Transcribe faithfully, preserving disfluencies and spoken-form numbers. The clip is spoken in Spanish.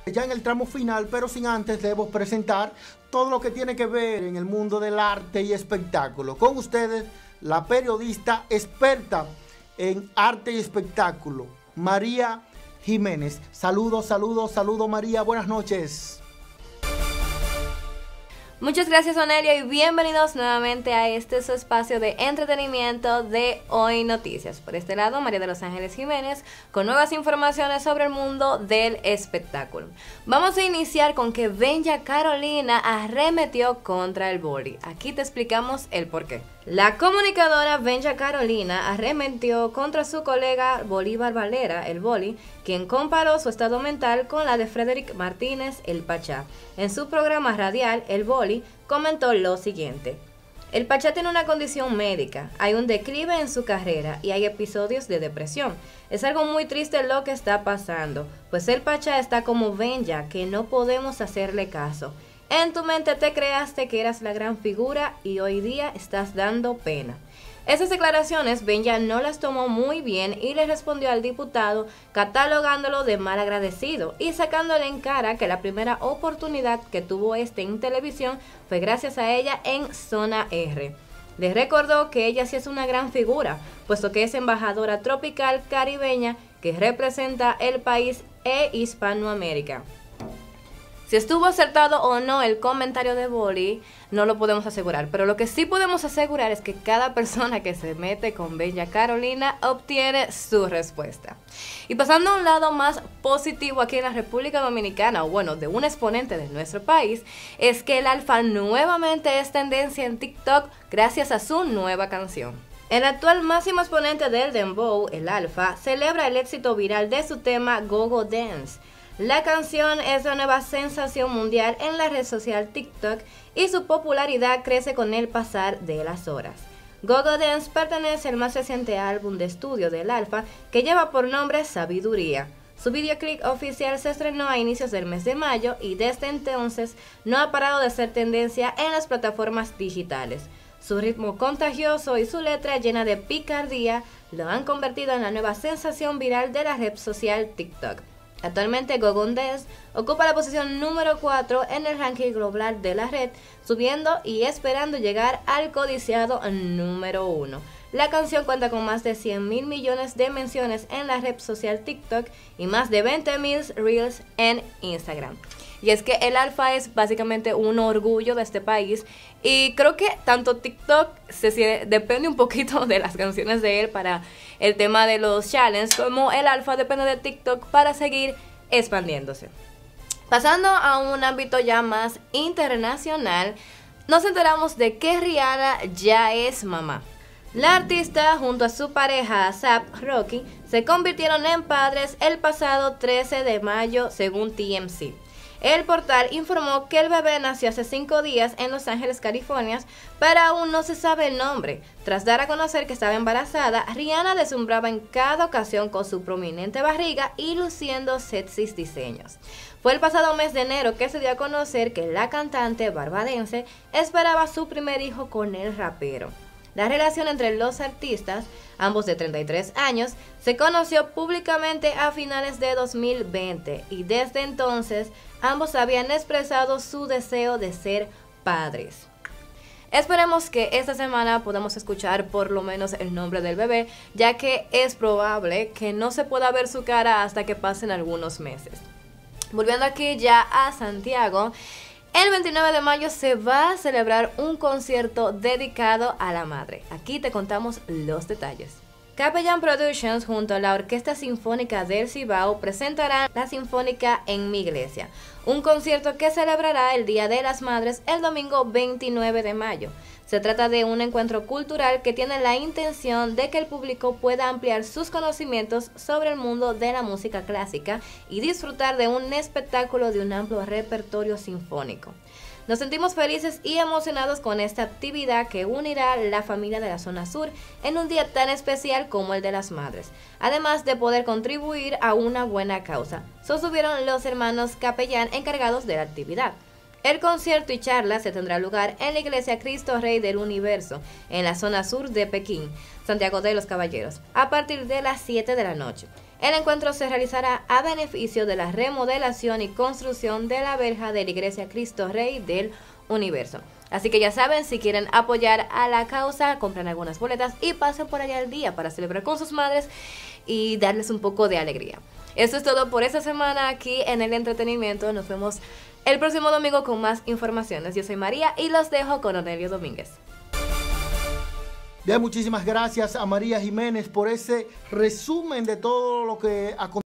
Ya en el tramo final, pero sin antes debo presentar todo lo que tiene que ver en el mundo del arte y espectáculo. Con ustedes, la periodista experta en arte y espectáculo, María Jiménez. Saludos, saludos, saludos María, buenas noches. Muchas gracias, Onelia, y bienvenidos nuevamente a este su espacio de entretenimiento de Hoy Noticias. Por este lado, María de los Ángeles Jiménez, con nuevas informaciones sobre el mundo del espectáculo. Vamos a iniciar con que Benja Carolina arremetió contra el boli. Aquí te explicamos el porqué. La comunicadora Benja Carolina arremetió contra su colega Bolívar Valera, el Boli, quien comparó su estado mental con la de Frederick Martínez, el Pachá. En su programa radial, el Boli comentó lo siguiente: el Pachá tiene una condición médica, hay un declive en su carrera y hay episodios de depresión. Es algo muy triste lo que está pasando, pues el Pachá está como Benja, que no podemos hacerle caso. En tu mente te creaste que eras la gran figura y hoy día estás dando pena. Esas declaraciones Benja no las tomó muy bien y le respondió al diputado catalogándolo de mal agradecido y sacándole en cara que la primera oportunidad que tuvo este en televisión fue gracias a ella en Zona R. Le recordó que ella sí es una gran figura, puesto que es embajadora tropical caribeña que representa el país e Hispanoamérica. Si estuvo acertado o no el comentario de Boli, no lo podemos asegurar, pero lo que sí podemos asegurar es que cada persona que se mete con Benja Carolina obtiene su respuesta. Y pasando a un lado más positivo aquí en la República Dominicana, o bueno, de un exponente de nuestro país, es que el Alfa nuevamente es tendencia en TikTok gracias a su nueva canción. El actual máximo exponente del Dembow, el Alfa, celebra el éxito viral de su tema Go Go Dance. La canción es la nueva sensación mundial en la red social TikTok y su popularidad crece con el pasar de las horas. Go Go Dance pertenece al más reciente álbum de estudio del Alfa, que lleva por nombre Sabiduría. Su videoclip oficial se estrenó a inicios del mes de mayo y desde entonces no ha parado de ser tendencia en las plataformas digitales. Su ritmo contagioso y su letra llena de picardía lo han convertido en la nueva sensación viral de la red social TikTok. Actualmente Go Go Dance ocupa la posición número cuatro en el ranking global de la red, subiendo y esperando llegar al codiciado número uno. La canción cuenta con más de cien mil millones de menciones en la red social TikTok y más de veinte mil reels en Instagram. Y es que el Alfa es básicamente un orgullo de este país y creo que tanto TikTok se, se depende un poquito de las canciones de él para el tema de los challenges, como el Alfa depende de TikTok para seguir expandiéndose. Pasando a un ámbito ya más internacional, nos enteramos de que Rihanna ya es mamá. La artista junto a su pareja A$ap Rocky se convirtieron en padres el pasado trece de mayo según T M Z. El portal informó que el bebé nació hace cinco días en Los Ángeles, California, pero aún no se sabe el nombre. Tras dar a conocer que estaba embarazada, Rihanna deslumbraba en cada ocasión con su prominente barriga y luciendo sexys diseños. Fue el pasado mes de enero que se dio a conocer que la cantante barbadense esperaba su primer hijo con el rapero. La relación entre los artistas, ambos de treinta y tres años, se conoció públicamente a finales de dos mil veinte y desde entonces ambos habían expresado su deseo de ser padres. Esperemos que esta semana podamos escuchar por lo menos el nombre del bebé, ya que es probable que no se pueda ver su cara hasta que pasen algunos meses. Volviendo aquí ya a Santiago, el veintinueve de mayo se va a celebrar un concierto dedicado a la madre. Aquí te contamos los detalles. Capellán Productions junto a la Orquesta Sinfónica del Cibao presentarán la Sinfónica en mi iglesia, un concierto que celebrará el Día de las Madres el domingo veintinueve de mayo. Se trata de un encuentro cultural que tiene la intención de que el público pueda ampliar sus conocimientos sobre el mundo de la música clásica y disfrutar de un espectáculo de un amplio repertorio sinfónico. Nos sentimos felices y emocionados con esta actividad que unirá a la familia de la zona sur en un día tan especial como el de las madres, además de poder contribuir a una buena causa, sostuvieron los hermanos capellán encargados de la actividad. El concierto y charla se tendrá lugar en la iglesia Cristo Rey del Universo, en la zona sur de Pekín, Santiago de los Caballeros, a partir de las siete de la noche. El encuentro se realizará a beneficio de la remodelación y construcción de la verja de la iglesia Cristo Rey del Universo. Así que ya saben, si quieren apoyar a la causa, compren algunas boletas y pasen por allá al día para celebrar con sus madres y darles un poco de alegría. Eso es todo por esta semana aquí en el entretenimiento. Nos vemos el próximo domingo con más informaciones. Yo soy María y los dejo con Onelio Domínguez. Bien, muchísimas gracias a María Jiménez por ese resumen de todo lo que acontece.